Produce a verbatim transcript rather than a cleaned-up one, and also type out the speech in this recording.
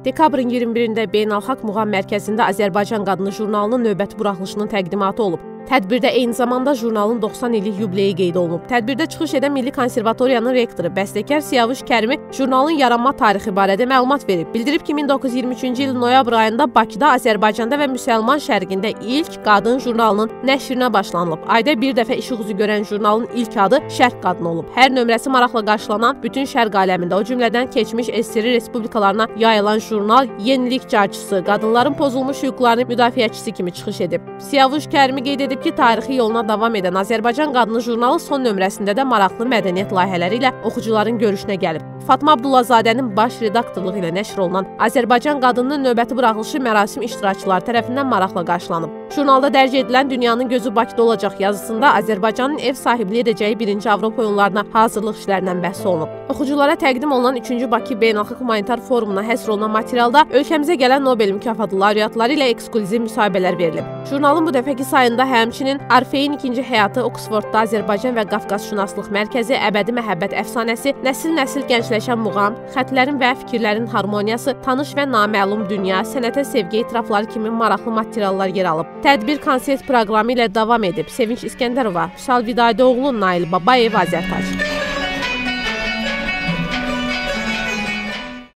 Dekabrın iyirmi birində Beynəlxalq Muğam Mərkəzində Azərbaycan Qadını jurnalının növbəti buraxılışının təqdimatı olub. Tədbirdə eyni zamanda jurnalın doxsan illik yubileyi qeyd olunub. Tədbirdə çıxış edən Milli Konservatoriyanın rektoru, bəstəkar Siyavuş Kərimi jurnalın yaranma tarixi barədə məlumat verib. Bildirib ki, min doqquz yüz iyirmi üçüncü il noyabr ayında Bakıda, Azərbaycanda və Müsəlman Şərqində ilk qadın jurnalının nəşrinə başlanılıb. Ayda bir dəfə işıq üzü görən jurnalın ilk adı Şərq qadını olub. Hər nömrəsi maraqla qarşılanan bütün Şərq aləmində, o cümlədən keçmiş S S R respublikalarına yayılan jurnal yenilik carçısı, qadınların pozulmuş hüquqlarını müdafiəçisi kimi çıxış edib. Siyavuş Kərimi qeyd edib ki, tarixi yoluna davam edən Azərbaycan Qadını jurnalı son nömrəsində də maraqlı mədəniyyət layihələri ilə oxucuların görüşünə gəlib. Fatma Abdullahzadənin baş redaktorluğu ilə nəşr olunan Azərbaycan Qadının növbəti buraxılışı mərasim iştirakçıları tərəfindən maraqla qarşılanıb. Jurnalda dərc edilən Dünyanın gözü Bakıda olacaq yazısında Azərbaycanın ev sahibliyi edəcəyi birinci Avropa oyunlarına hazırlıq işlərindən bəhs olunub. Oxuculara təqdim olunan üçüncü Bakı Beynəlxalq Humanitar Forumuna həsr olunan materialda ölkəmizə gələn Nobel mükafatı laureatları ilə eksklüziv müsahibələr verilib. Jurnalın bu dəfəki sayında həmçinin Orfeyin ikinci həyatı, Oksfordda Azərbaycan və Qafqazşünaslıq mərkəzi, əbədi məhəbbət əfsanəsi, nəsil-nəsil gəncləşən muğam, xətlərin və fikirlərin harmoniyası, tanış və naməlum dünya, sənətə sevgi etirafları kimi maraqlı materiallar yer alıb. Tədbir konsert proqramı ilə davam edib. Sevinç İskəndərova, Vüsal Vidayədoğlu, Nail Babayev, Azərtac.